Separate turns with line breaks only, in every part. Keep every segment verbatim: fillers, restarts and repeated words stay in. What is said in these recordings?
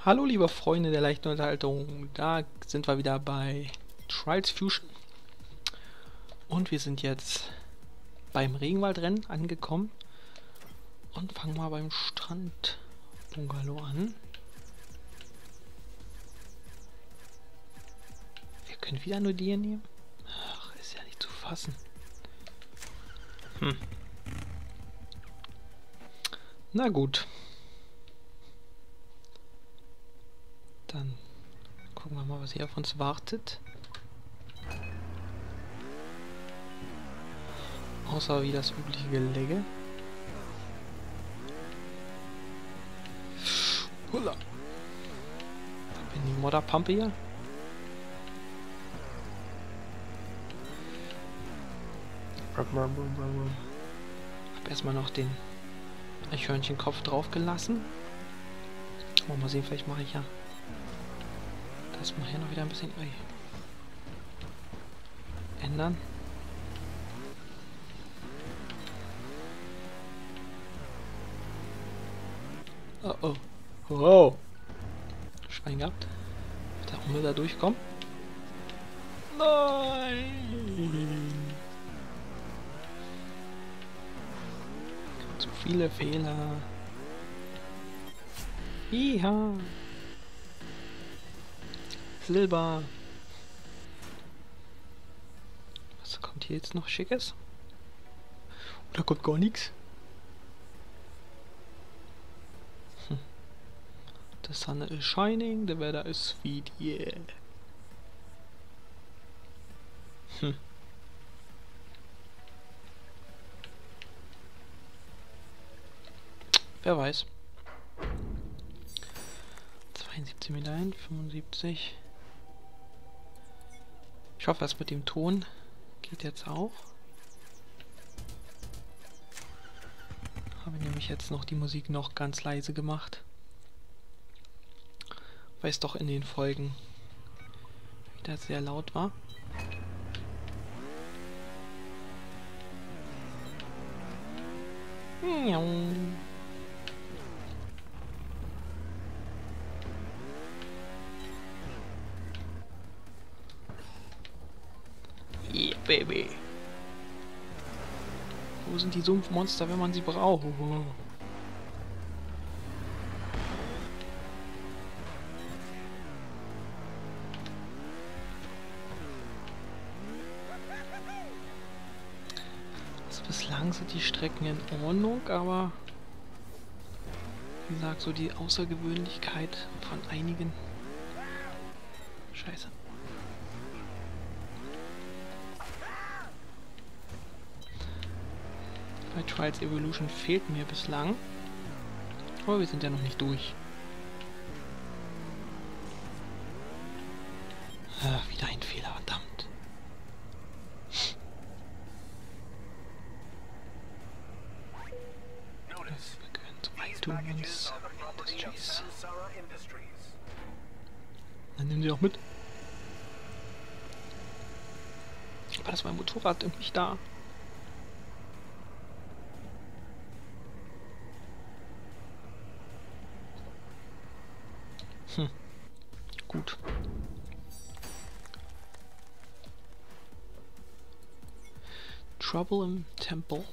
Hallo liebe Freunde der leichten Unterhaltung, da sind wir wieder bei Trials Fusion und wir sind jetzt beim Regenwaldrennen angekommen und fangen mal beim Strandbungalow an. Wir können wieder nur die hier nehmen? Ach, ist ja nicht zu fassen. Hm. Na gut. Dann gucken wir mal, was hier auf uns wartet. Außer wie das übliche Gelege. Hula! Da bin die Modderpampe hier. Hab erstmal noch den Eichhörnchenkopf drauf gelassen. Mal sehen, vielleicht mache ich ja das mal hier noch wieder ein bisschen ui, ändern. Oh oh. Wow. Schwein gehabt. Wird der Hummel da durchkommen? Nein! Zu viele Fehler. Ja. Silber. Was kommt hier jetzt noch Schickes? Oder kommt gar nichts? Hm. The sun is shining, the weather is sweet, yeah. Hm. Wer weiß. zweiundsiebzig Meter ein, fünfundsiebzig. Ich hoffe, das mit dem Ton geht jetzt auch. Habe nämlich jetzt noch die Musik noch ganz leise gemacht. Weil es doch in den Folgen wieder sehr laut war. Yeah, baby. Wo sind die Sumpfmonster, wenn man sie braucht? Also bislang sind die Strecken in Ordnung, aber wie gesagt, so die Außergewöhnlichkeit von einigen. Scheiße. Bei Trials Evolution fehlt mir bislang. Aber wir sind ja noch nicht durch. Ah, wieder ein Fehler, verdammt. Wir gehören zu iTunes Industries. Dann nehmen sie auch mit. Aber das war ein Motorrad irgendwie da. Hm. Gut. Trouble im Temple.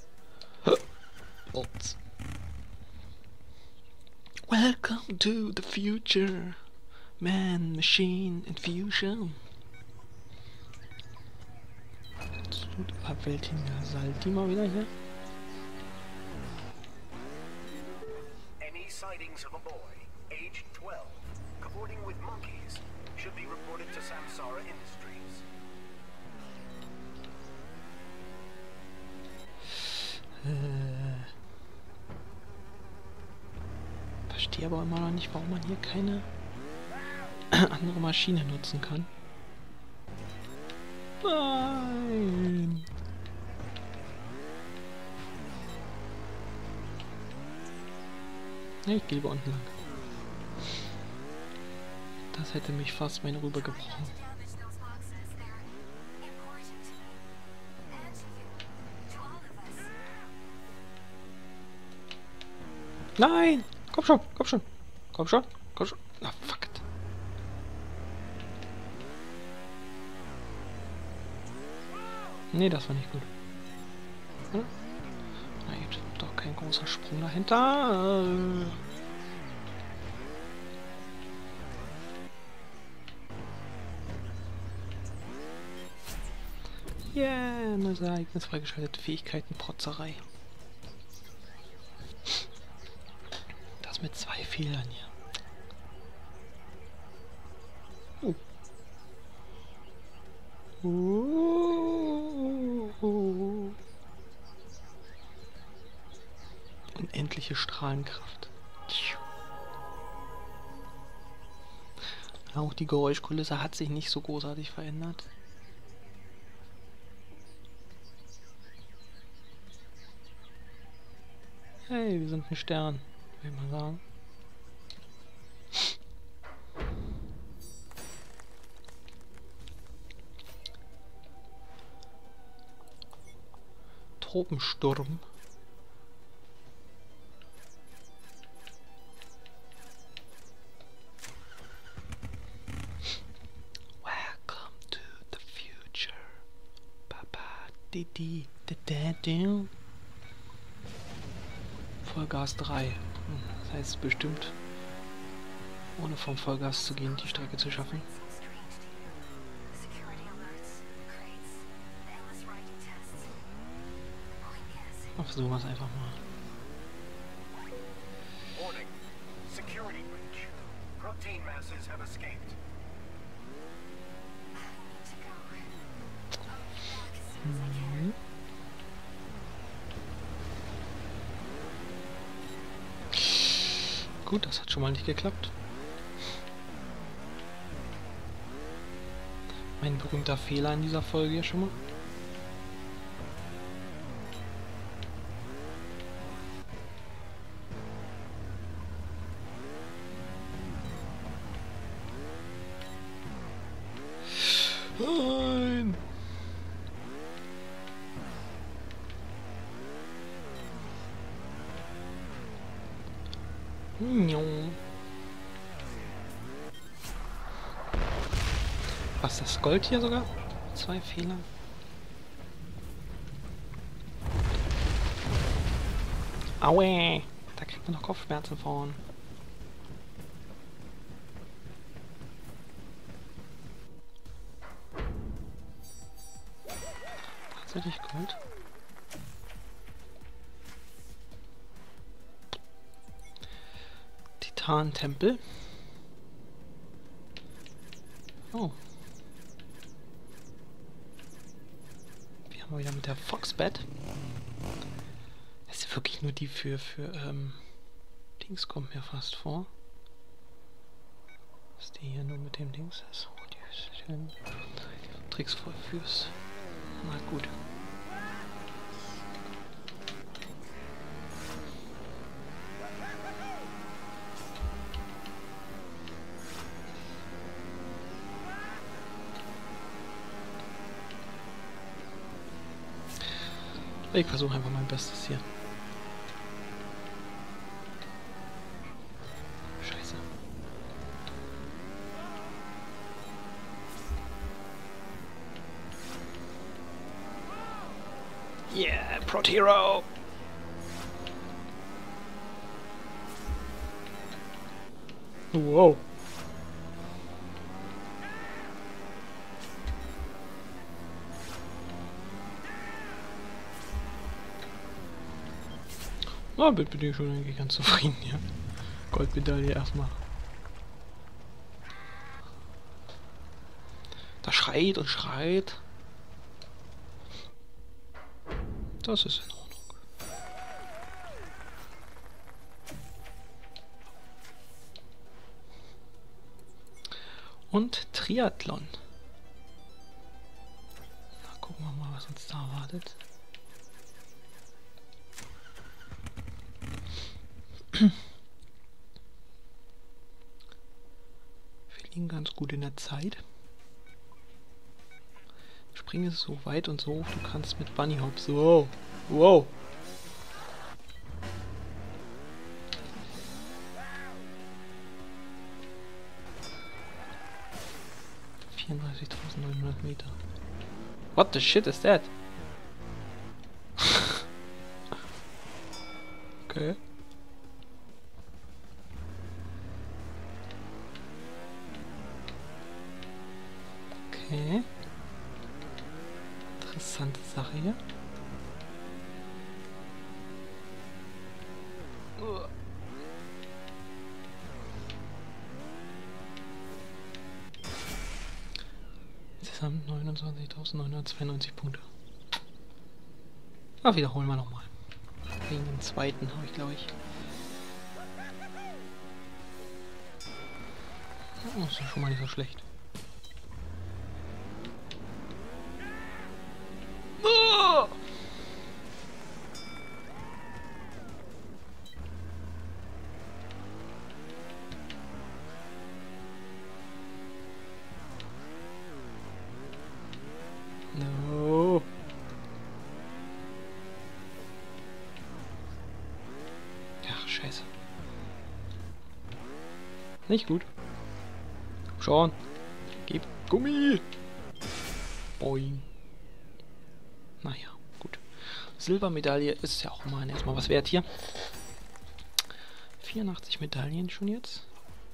Ups. Welcome to the future. Man, Machine, Infusion. Absolut überwältigender Salti mal wieder hier.
Any sightings of a boy aged twelve cavorting with monkeys should be reported to Samsara Industries.
Äh, verstehe aber immer noch nicht, warum man hier keine andere Maschine nutzen kann. Nein! Ich gehe lieber unten lang. Das hätte mich fast meine Rübe gebrochen. Nein! Komm schon, komm schon, komm schon, Komm schon. Ah, fuck it. Nee, das war nicht gut. Hm? Na gut, doch kein großer Sprung dahinter. Äh. Yeah, neues Ereignis freigeschaltet. Fähigkeiten, Protzerei. Das mit zwei Fehlern hier. Uh. Uh. Unendliche Strahlenkraft. Auch die Geräuschkulisse hat sich nicht so großartig verändert. Hey, wir sind ein Stern, würde ich mal sagen. Tropensturm. Welcome to the future. Papa, Didi, Didi. Vollgas drei. Das heißt bestimmt, ohne vom Vollgas zu gehen, die Strecke zu schaffen. Versuchen wir es einfach mal.
Warning. Security breach. Protein masses have escaped.
Mhm. Gut, das hat schon mal nicht geklappt. Mein berühmter Fehler in dieser Folge hier schon mal. Nein! Was ist das Gold hier sogar? Zwei Fehler. Aue! Da kriegt man noch Kopfschmerzen von. Tatsächlich Gold. Titan-Tempel. Oh. Wir haben wieder mit der Foxbat. Das ist wirklich nur die für, für, ähm, Dings kommt mir fast vor. Dass die hier nur mit dem Dings ist. Oh, die ist schön. Tricks voll fürs. Na gut. Ich versuche einfach mein Bestes hier. Scheiße. Yeah, Protero! Wow. Na, oh, bin ich schon eigentlich ganz zufrieden hier. Goldmedaille erstmal. Da schreit und schreit. Das ist in Ordnung. Und Triathlon. Na, gucken wir mal, was uns da erwartet. Wir liegen ganz gut in der Zeit. Springe so weit und so hoch du kannst mit Bunny Hops. Wow. Wow. vierunddreißigtausendneunhundert Meter. What the shit is that? Okay. Okay. Interessante Sache hier. Uh. Insgesamt neunundzwanzigtausendneunhundertzweiundneunzig Punkte. Ah, wiederholen wir nochmal. Wegen dem zweiten habe ich, glaube ich. Oh, ist ja schon mal nicht so schlecht. Oh! No. Ach, scheiße. Nicht gut. Schon. Gib Gummi. Boing. Naja, gut. Silbermedaille ist ja auch mal erstmal was wert hier. vierundachtzig Medaillen schon jetzt.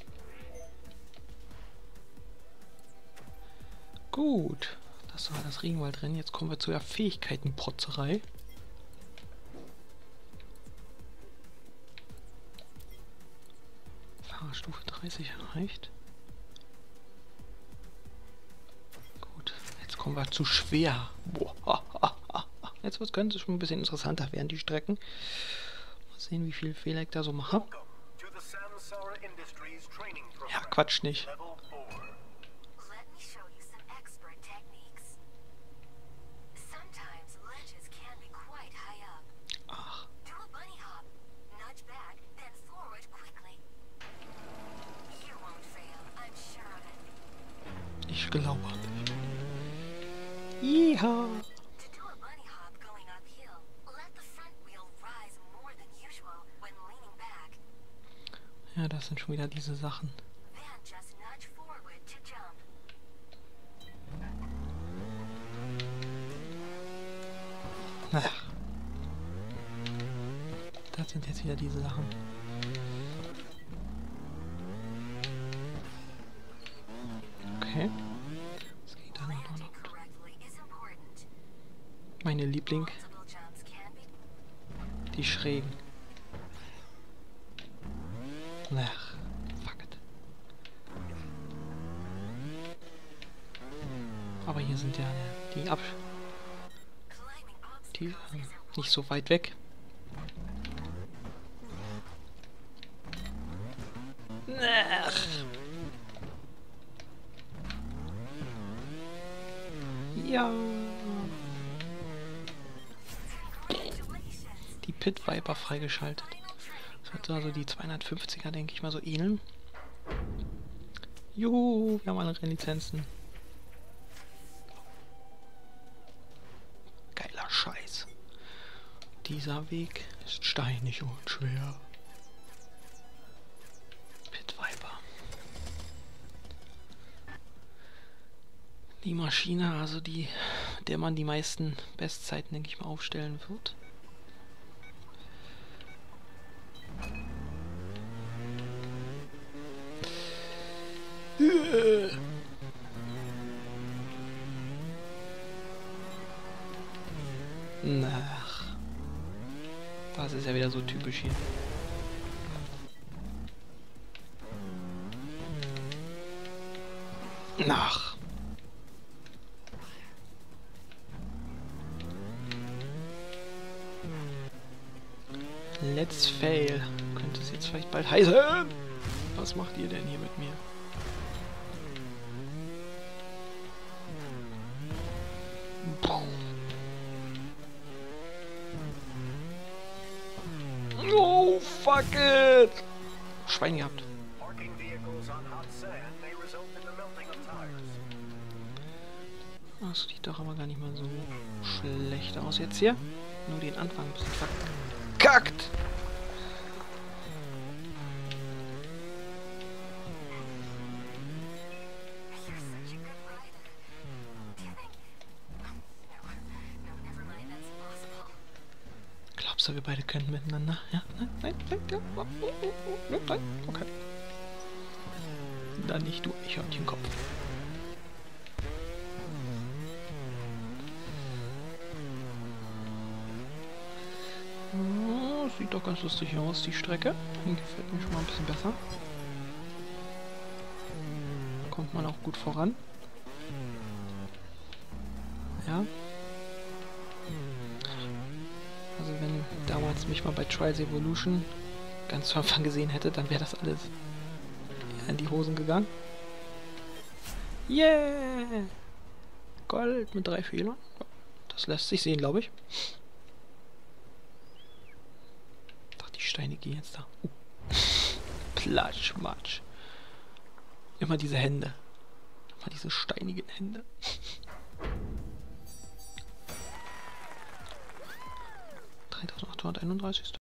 Gut. Das war das Regenwaldrennen. Jetzt kommen wir zu der Fähigkeitenprotzerei. Fahrerstufe dreißig erreicht. Gut. Jetzt kommen wir zu schwer. Boah. Jetzt könnte es schon ein bisschen interessanter werden, die Strecken. Mal sehen, wie viel Fehler ich da so mache. Ja, Quatsch nicht. Ach. Ich glaube. Jeha. Ja, das sind schon wieder diese Sachen. Naja. Das sind jetzt wieder diese Sachen. Okay. Was geht da noch? noch? Meine Liebling. Die Schrägen. Ach, fuck it. Aber hier sind ja die Ab... Die äh, nicht so weit weg. Ach. Ja. Die Pit Viper freigeschaltet. Das wird also die zweihundertfünfziger, denke ich mal, so ähneln. Juhu, wir haben alle Lizenzen. Geiler Scheiß. Dieser Weg ist steinig und schwer. Pit Viper. Die Maschine, also die, der man die meisten Bestzeiten, denke ich mal, aufstellen wird. Ach. Das ist ja wieder so typisch hier. Ach. Let's fail. Könnte es jetzt vielleicht bald heißen. Was macht ihr denn hier mit mir? Oh, fuck it! Schwein gehabt. Das sieht doch aber gar nicht mal so schlecht aus jetzt hier. Nur den Anfang ein bisschen verkackt. Außer wir beide können miteinander. Ja, nein, nein, nein, ja. Oh, oh, oh, oh, nein, okay. Dann nicht du, Eichhörnchenkopf. Oh, sieht doch ganz lustig aus, die Strecke. Die gefällt mir schon mal ein bisschen besser. Da kommt man auch gut voran. Ja. Also wenn damals mich mal bei Trials Evolution ganz zu Anfang gesehen hätte, dann wäre das alles in die Hosen gegangen. Yeah! Gold mit drei Fehlern. Das lässt sich sehen, glaube ich. Ach, die Steine gehen jetzt da. Uh. Platsch, Matsch. Immer diese Hände. Immer diese steinigen Hände. dreitausendachthunderteinunddreißig.